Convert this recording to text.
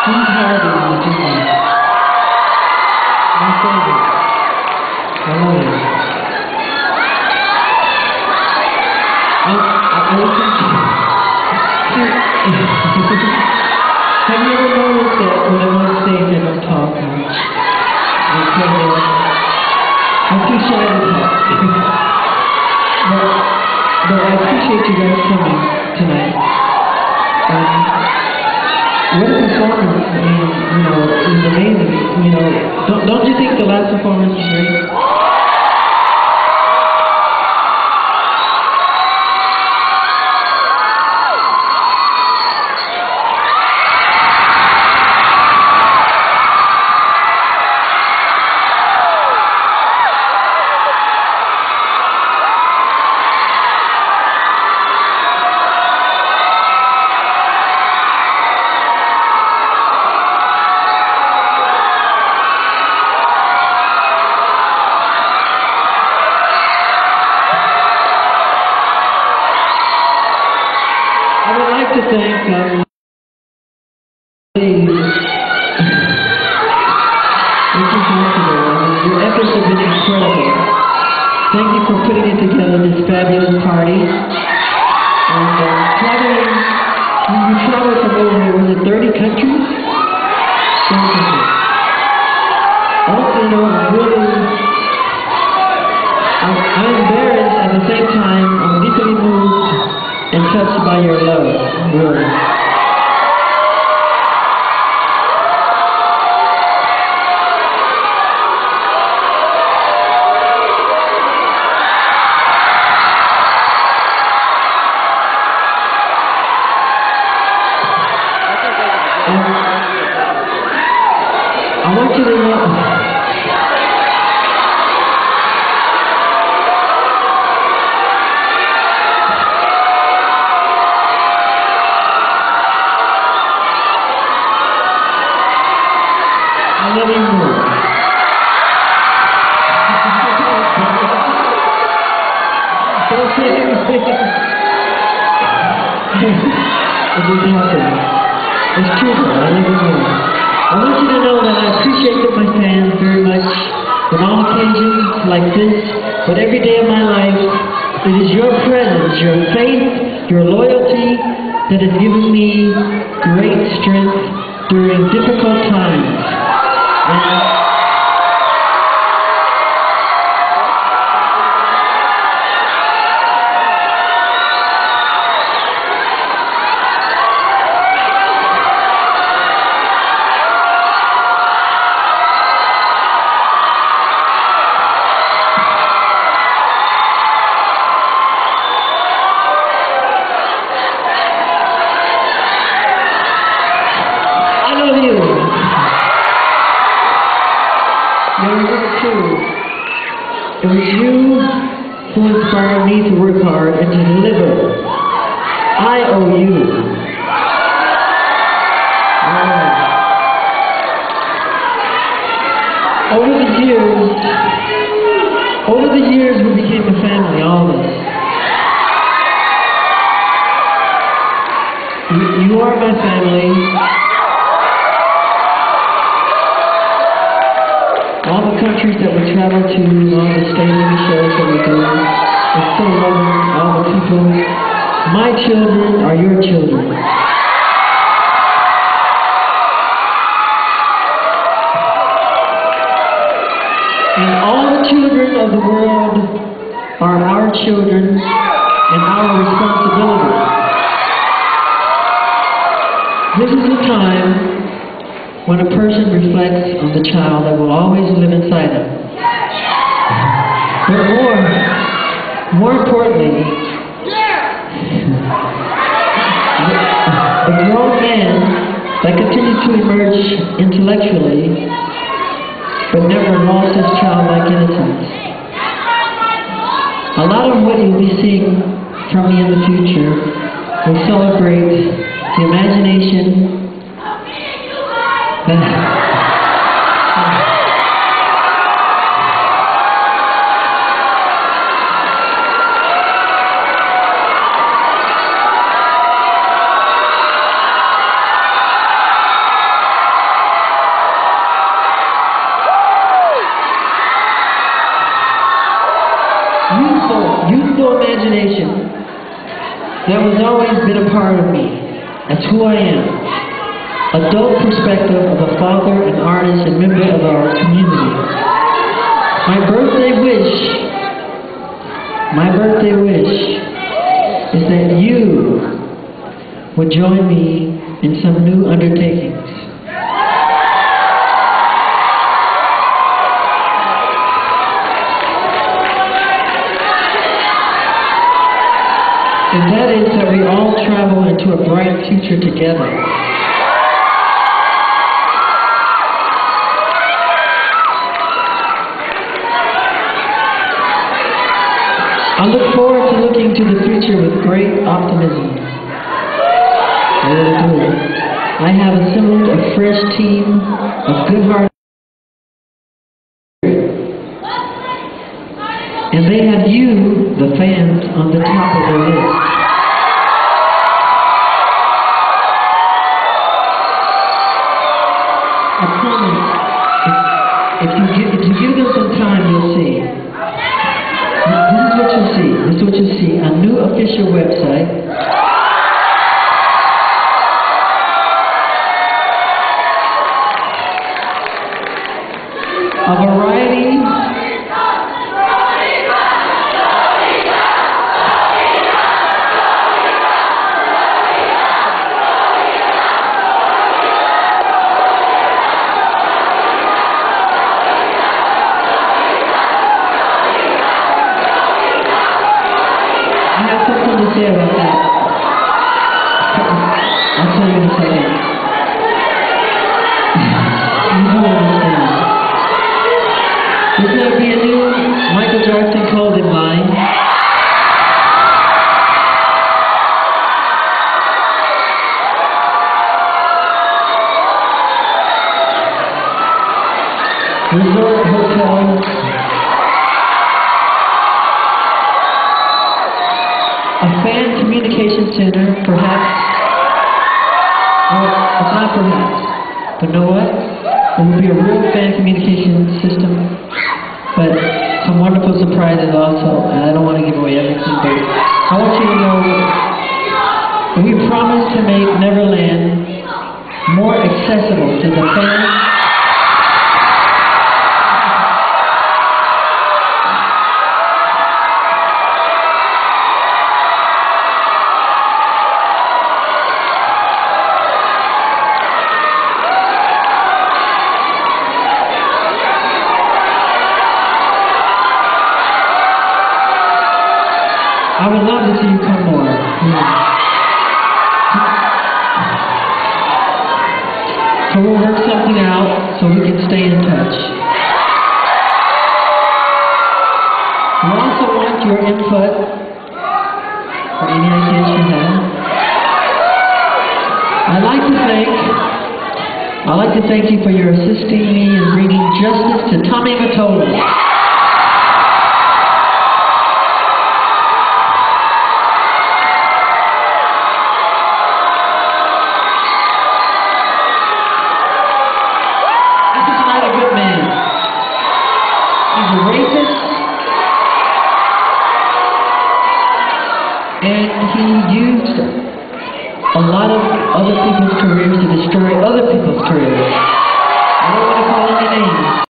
Who's Harvey in the Dreamwide? My favorite. I love it. I was thinking, have you ever noticed that when I'm on stage I don't talk much? Because I'm too shy to talk. but I appreciate you guys coming tonight. What a performance! I mean, you know, it was amazing. You know, don't you think the last performance was great? I would like to thank your efforts have been incredible. Thank you for putting it together, this fabulous party. And traveling, you traveled from over, was it 30 countries? Also, you know, really, I'm embarrassed at the same time, I'm deeply moved and touched by your love, really. I want you to know. I love you more. Don't say anything. It just happened. It's true though, I love you more. I want you to know that I appreciate my fans very much on all occasions like this, but every day of my life, it is your presence, your faith, your loyalty that has given me great strength during difficult times. It was you who inspired me to work hard and to deliver. I owe you. Over the years, we became a family, all of us. You are my family. All the countries that we travel to, all the stadium shows that we do, it's so loving, all the people. My children are your children. And all the children of the world are our children and our responsibility. This is the time when a person reflects on the child that will always live inside them. But more importantly, the grown man that continues to emerge intellectually, but never lost his childlike innocence. A lot of what you'll be seeing from me in the future will celebrate the imagination beautiful imagination that has always been a part of me. That's who I am. Adult perspective of a father, an artist, and member of our community. My birthday wish is that you would join me in some new undertakings. And that is that we all travel into a bright future together. I look forward to looking to the future with great optimism. I really do. I have assembled a fresh team of good-hearted, and they have you, the fans, on the top of their list. I promise, if you give them some time, you'll see. This is what you'll see. A new official website. A variety say about that. I'll tell you in a second. You do understand. There's going to be a new Michael Jackson clothing line. Resort hotel. A fan communication center, perhaps. Well, it's not perhaps. But know what? It will be a real fan communication system. But some wonderful surprises also. And I don't want to give away everything, but I want you to know that we promise to make Neverland more accessible to the fans. I would love to see you come more. So we'll work something out so we can stay in touch. We also want your input for any ideas you have. I'd like to thank you for your assisting me in bringing justice to Tommy Mottola. And he used a lot of other people's careers to destroy other people's careers. I don't want to call any names.